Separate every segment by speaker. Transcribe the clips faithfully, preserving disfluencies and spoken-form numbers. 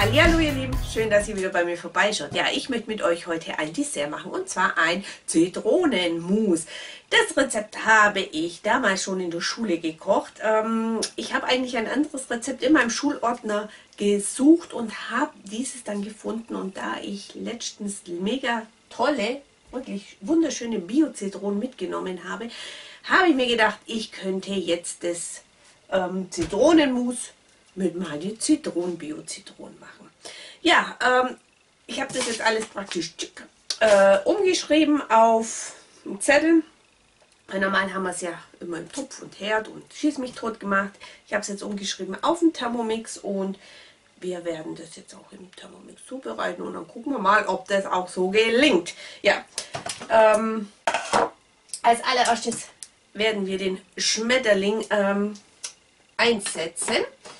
Speaker 1: Hallihallo ihr Lieben, schön, dass ihr wieder bei mir vorbeischaut. Ja, ich möchte mit euch heute ein Dessert machen und zwar ein Zitronenmus. Das Rezept habe ich damals schon in der Schule gekocht. Ähm, ich habe eigentlich ein anderes Rezept in meinem Schulordner gesucht und habe dieses dann gefunden. Und da ich letztens mega tolle, wirklich wunderschöne Bio-Zitronen mitgenommen habe, habe ich mir gedacht, ich könnte jetzt das ähm, Zitronenmus mit meinen Zitronen, Bio-Zitronen machen. Ja, ähm, ich habe das jetzt alles praktisch äh, umgeschrieben auf einen Zettel. Normal haben wir es ja immer im Topf und Herd und schieß mich tot gemacht. Ich habe es jetzt umgeschrieben auf den Thermomix und wir werden das jetzt auch im Thermomix zubereiten und dann gucken wir mal, ob das auch so gelingt. Ja, ähm, als allererstes werden wir den Schmetterling ähm, einsetzen.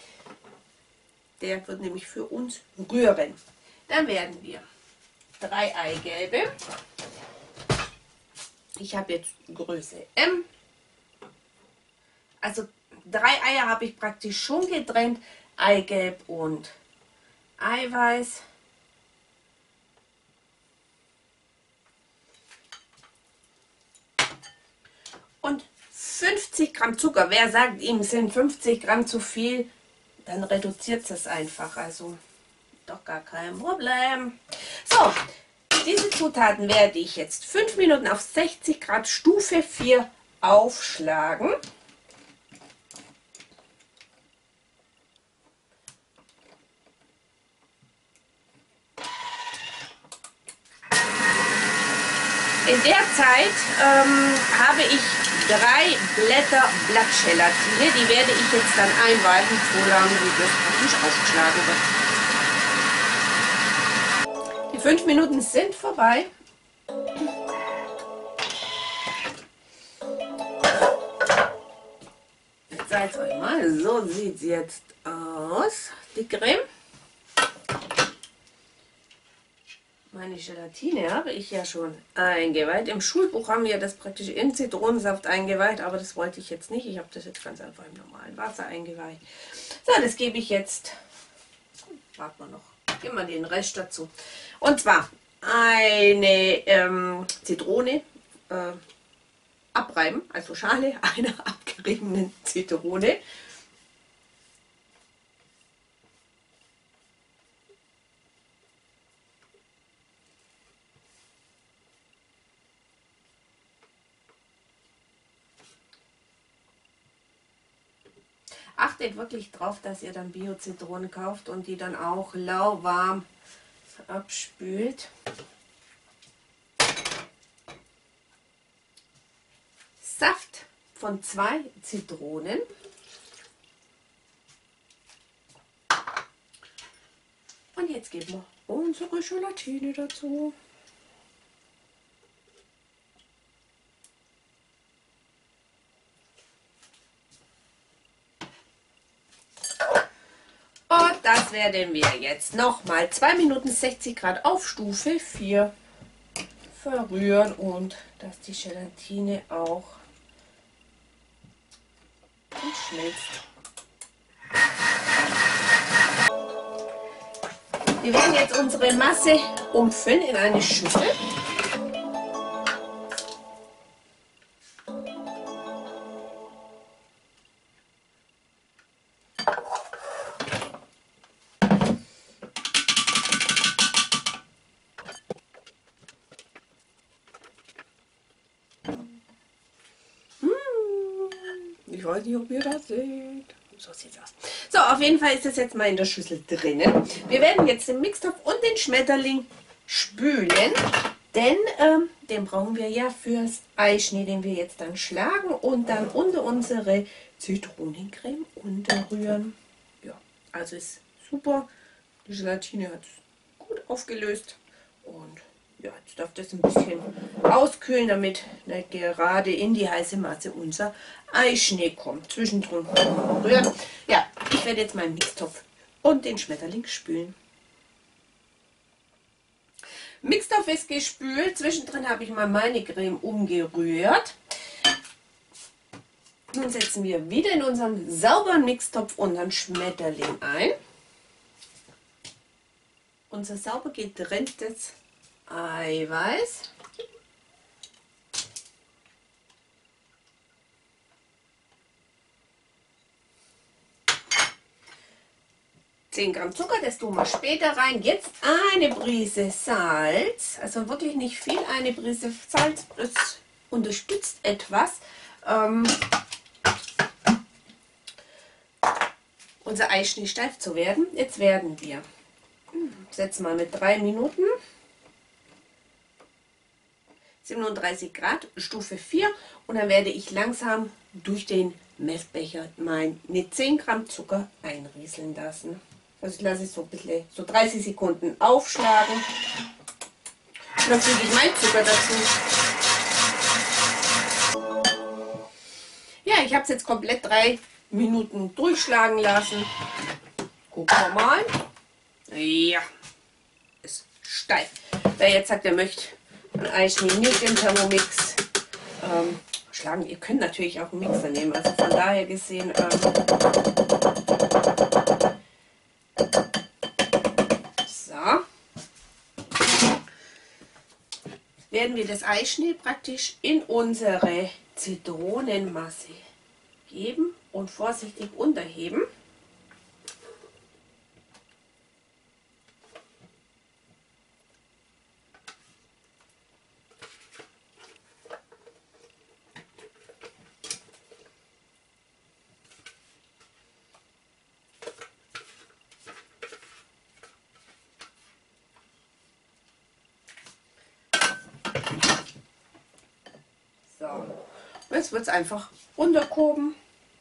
Speaker 1: Der wird nämlich für uns rühren. Dann werden wir drei Eigelbe. Ich habe jetzt Größe M. Also drei Eier habe ich praktisch schon getrennt. Eigelb und Eiweiß. Und fünfzig Gramm Zucker. Wer sagt, ihm sind fünfzig Gramm zu viel? Dann reduziert es einfach, also doch gar kein Problem. So, diese Zutaten werde ich jetzt fünf Minuten auf sechzig Grad Stufe vier aufschlagen. In der Zeit ähm, habe ich drei Blätter Blattgelatine, die werde ich jetzt dann einweichen, solange wie das praktisch aufgeschlagen wird. Die fünf Minuten sind vorbei. Jetzt zeige ich euch mal, so sieht es jetzt aus, die Creme. Meine Gelatine habe ich ja schon eingeweiht. Im Schulbuch haben wir das praktisch in Zitronensaft eingeweiht, aber das wollte ich jetzt nicht. Ich habe das jetzt ganz einfach im normalen Wasser eingeweiht. So, das gebe ich jetzt, warten wir noch, geben wir den Rest dazu. Und zwar eine ähm, Zitrone äh, abreiben, also Schale einer abgeriebenen Zitrone. Achtet wirklich drauf, dass ihr dann Bio-Zitronen kauft und die dann auch lauwarm abspült. Saft von zwei Zitronen. Und jetzt geben wir unsere Gelatine dazu. Und das werden wir jetzt nochmal zwei Minuten sechzig Grad auf Stufe vier verrühren und dass die Gelatine auch schmilzt. Wir werden jetzt unsere Masse umfüllen in eine Schüssel. Ich weiß nicht, ob ihr das seht. So sieht es aus. So, auf jeden Fall ist das jetzt mal in der Schüssel drinnen. Wir werden jetzt den Mixtopf und den Schmetterling spülen, denn ähm, den brauchen wir ja fürs Eischnee, den wir jetzt dann schlagen und dann unter unsere Zitronencreme unterrühren. Ja, also ist super. Die Gelatine hat es gut aufgelöst und ja, jetzt darf das ein bisschen auskühlen, damit nicht gerade in die heiße Masse unser Eischnee kommt. Zwischendrin rühren. Ja, ich werde jetzt meinen Mixtopf und den Schmetterling spülen. Mixtopf ist gespült. Zwischendrin habe ich mal meine Creme umgerührt. Nun setzen wir wieder in unseren sauberen Mixtopf unseren Schmetterling ein. unser sauber getrenntes Eiweiß. zehn Gramm Zucker, das tun wir später rein. Jetzt eine Prise Salz, also wirklich nicht viel, eine Prise Salz, das unterstützt etwas. Ähm, unser Eischnee steif zu werden. Jetzt werden wir, setzen wir mit drei Minuten, siebenunddreißig Grad, Stufe vier, und dann werde ich langsam durch den Messbecher meine zehn Gramm Zucker einrieseln lassen. Also ich lasse es so ein bisschen, so dreißig Sekunden aufschlagen. Und dann füge ich meinen Zucker dazu. Ja, ich habe es jetzt komplett drei Minuten durchschlagen lassen. Gucken wir mal. Ja, ist steif. Wer jetzt sagt, er möchte ein Eischnee nicht im Thermomix ähm, schlagen, ihr könnt natürlich auch einen Mixer nehmen. Also von daher gesehen, ähm, so, werden wir das Eischnee praktisch in unsere Zitronenmasse geben und vorsichtig unterheben. So, jetzt wird es einfach runtergehoben.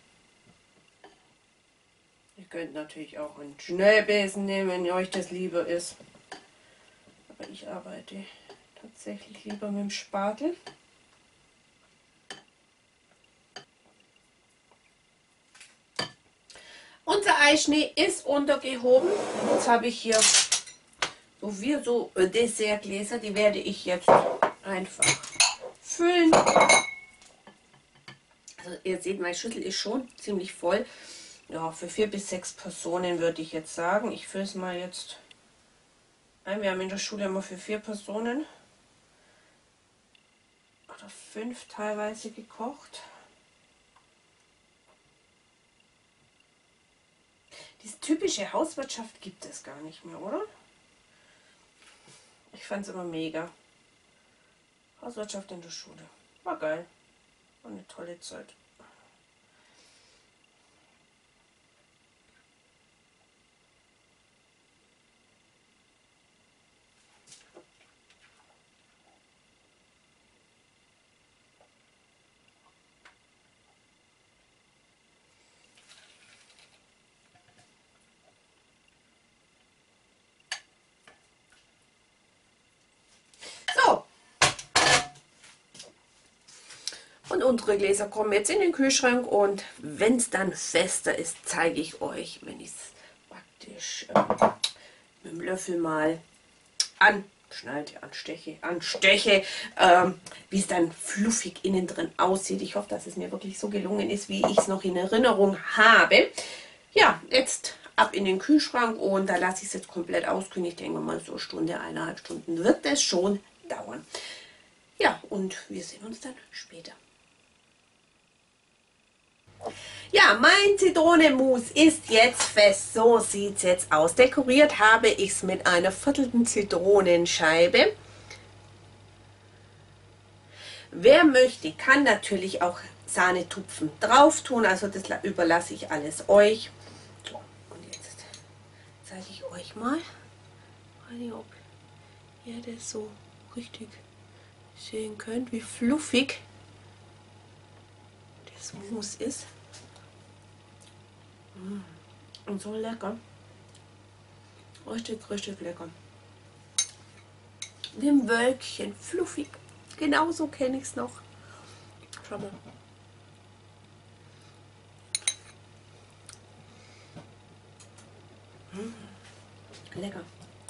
Speaker 1: Ihr könnt natürlich auch einen Schnellbesen nehmen, wenn euch das lieber ist. Aber ich arbeite tatsächlich lieber mit dem Spatel. Unser Eischnee ist untergehoben. Jetzt habe ich hier so wie so Dessertgläser, die werde ich jetzt einfach füllen. Also ihr seht, meine Schüssel ist schon ziemlich voll. Ja, für vier bis sechs Personen würde ich jetzt sagen. Ich fülle es mal jetzt ein. Wir haben in der Schule immer für vier Personen oder fünf teilweise gekocht. Diese typische Hauswirtschaft gibt es gar nicht mehr, oder? Ich fand es immer mega. Hauswirtschaft in der Schule. War geil. War eine tolle Zeit. So. Und unsere Gläser kommen jetzt in den Kühlschrank, und wenn es dann fester ist, zeige ich euch, wenn ich es praktisch äh, mit dem Löffel mal anschneide, ansteche, ansteche, ähm, wie es dann fluffig innen drin aussieht. Ich hoffe, dass es mir wirklich so gelungen ist, wie ich es noch in Erinnerung habe. Ja, jetzt ab in den Kühlschrank, und da lasse ich es jetzt komplett auskühlen. Ich denke mal, so eine Stunde, eineinhalb Stunden wird es schon dauern. Ja, und wir sehen uns dann später. Ja, mein Zitronenmus ist jetzt fest. So sieht es jetzt aus. Dekoriert habe ich es mit einer viertelten Zitronenscheibe. Wer möchte, kann natürlich auch Sahnetupfen drauf tun. Also das überlasse ich alles euch. So, und jetzt zeige ich euch mal, ob ihr das so richtig sehen könnt, wie fluffig das Mousse ist. Und so lecker. Richtig, richtig lecker. Wie ein Wölkchen, fluffig. Genauso kenne ich es noch. Schau mal. Mmh. Lecker.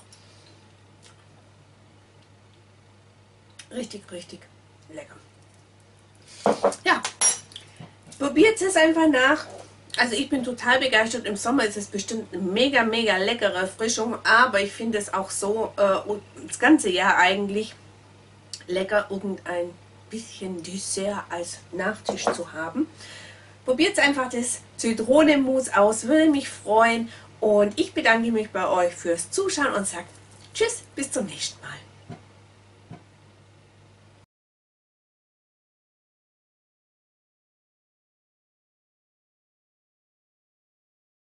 Speaker 1: Richtig, richtig lecker. Ja, probiert es einfach nach. Also ich bin total begeistert. Im Sommer ist es bestimmt eine mega, mega leckere Erfrischung, aber ich finde es auch so äh, das ganze Jahr eigentlich lecker, irgendein bisschen Dessert als Nachtisch zu haben. Probiert einfach das Zitronenmus aus, würde mich freuen. Und ich bedanke mich bei euch fürs Zuschauen und sage Tschüss, bis zum nächsten Mal.